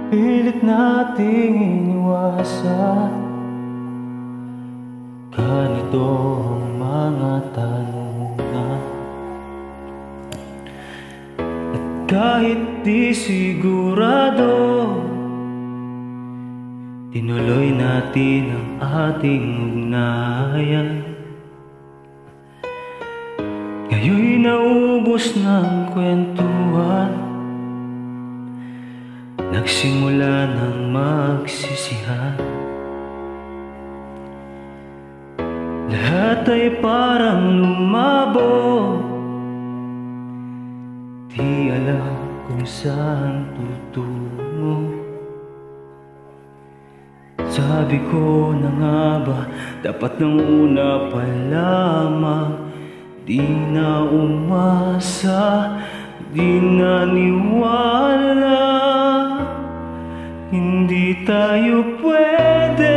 Pilit nating iniwasan ganito ang mga tanungan. At kahit di sigurado, tinuloy natin ang ating ugnayan. Ngayon'y naubos ng kwentuhan, nagsimula ng magsisihan. Lahat ay parang lumabo, di alam kung saan tutungo. Sabi ko na nga ba, dapat nang una pa lamang. Di na umasa, di naniwala, hindi tayo pwede.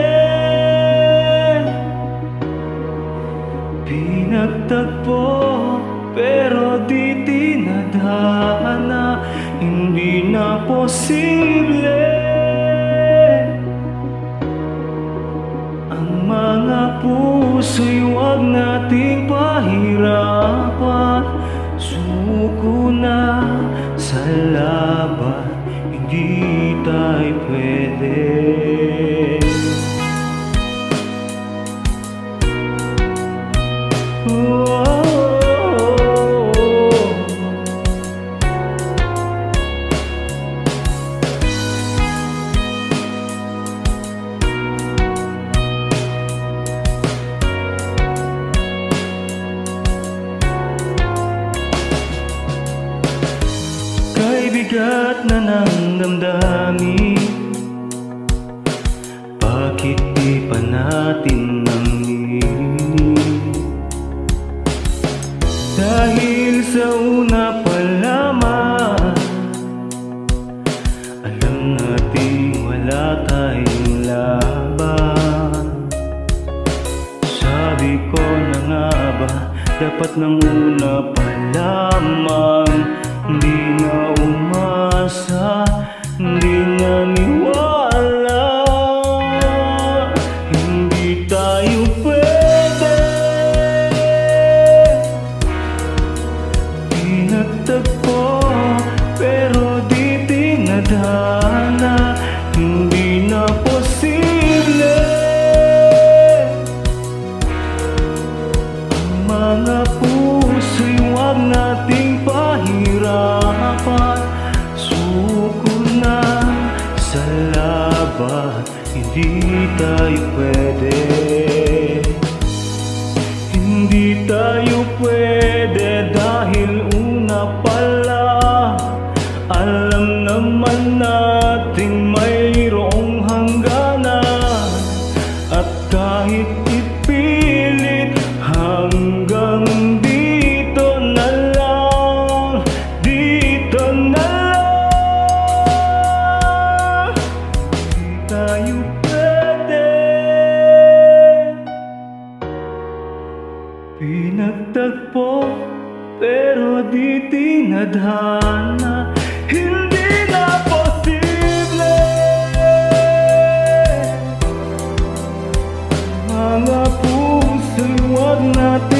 Pinagtagpo pero di tinadhana, hindi na posible. Ang mga puso'y huwag nating pahirapan. Sumuko na sa laban, hindi tayo pwede. Bigat na ng damdamin, bakit di pa natin nanginig? Dahil sa una pa lamang, alam natin wala tayong laban. Sabi ko na nga ba, dapat nang una pa lamang. Di na umasa, di naniwala, hindi tayo pwede. Pinagtagpo pero di tinadhana, hindi na posible. Ang mga puso'y huwag nating pahirapan. Suko na sa laban, hindi tayo pwede. Hindi tayo pwede dahil una pala alam naman natin mayroong hangganan. At kahit ipilit hanggang dito na lang, dito na lang, di tayo pwede. Pinagtagpo pero di tinadhana, hindi na posible. Mga puso'y huwag natin